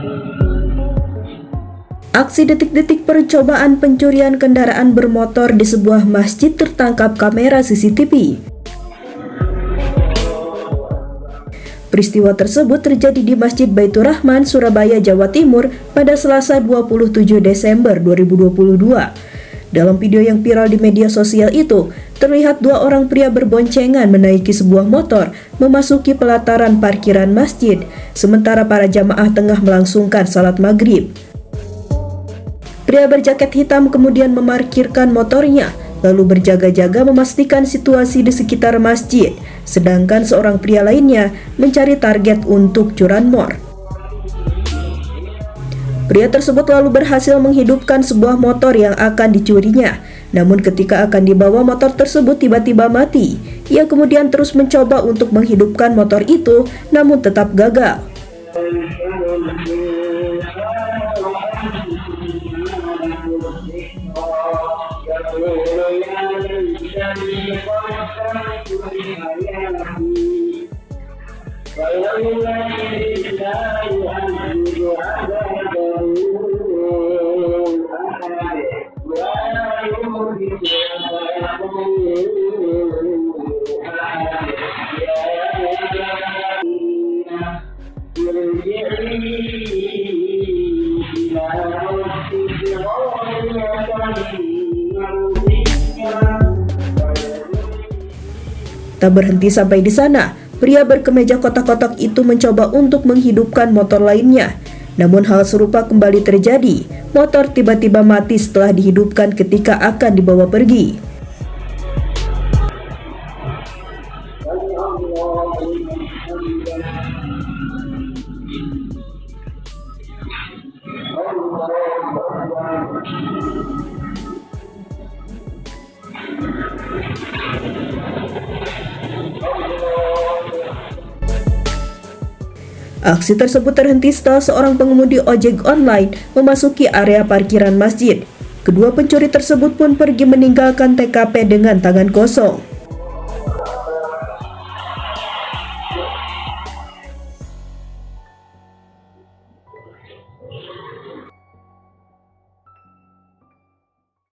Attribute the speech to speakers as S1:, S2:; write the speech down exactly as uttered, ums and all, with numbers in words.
S1: Aksi detik-detik percobaan pencurian kendaraan bermotor di sebuah masjid tertangkap kamera C C T V. Peristiwa tersebut terjadi di Masjid Baitur Rahman, Surabaya, Jawa Timur pada Selasa dua puluh tujuh Desember dua ribu dua puluh dua. Dalam video yang viral di media sosial itu, terlihat dua orang pria berboncengan menaiki sebuah motor memasuki pelataran parkiran masjid, sementara para jamaah tengah melangsungkan salat maghrib. Pria berjaket hitam kemudian memarkirkan motornya, lalu berjaga-jaga memastikan situasi di sekitar masjid, sedangkan seorang pria lainnya mencari target untuk curanmor. Pria tersebut lalu berhasil menghidupkan sebuah motor yang akan dicurinya. Namun ketika akan dibawa, motor tersebut tiba-tiba mati. Ia kemudian terus mencoba untuk menghidupkan motor itu, namun tetap gagal. Tak berhenti sampai di sana, pria berkemeja kotak-kotak itu mencoba untuk menghidupkan motor lainnya. Namun hal serupa kembali terjadi. Motor tiba-tiba mati setelah dihidupkan ketika akan dibawa pergi. Aksi tersebut terhenti setelah seorang pengemudi ojek online memasuki area parkiran masjid. Kedua pencuri tersebut pun pergi meninggalkan T K P dengan tangan kosong.